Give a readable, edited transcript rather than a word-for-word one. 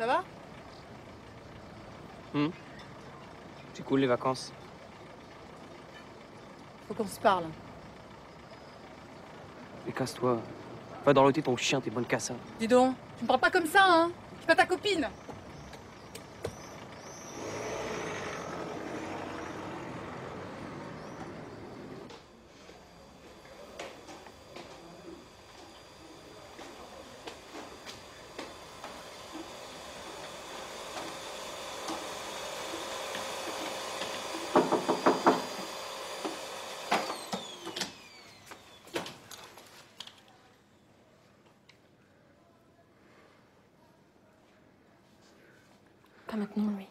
Ça va? C'est cool les vacances. Faut qu'on se parle. Mais casse-toi. Va dans l'hôtel ton chien, t'es bonne qu'à ça. Dis donc, tu me parles pas comme ça, hein? Je suis pas ta copine. Pas maintenant, lui.